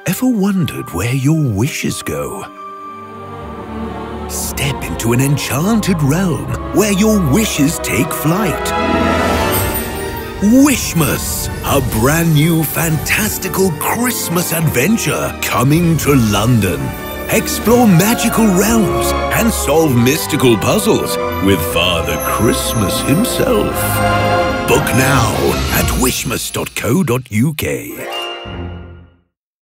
Ever wondered where your wishes go? Step into an enchanted realm where your wishes take flight. Wishmas, a brand new fantastical Christmas adventure coming to London. Explore magical realms and solve mystical puzzles with Father Christmas himself. Book now at wishmas.co.uk.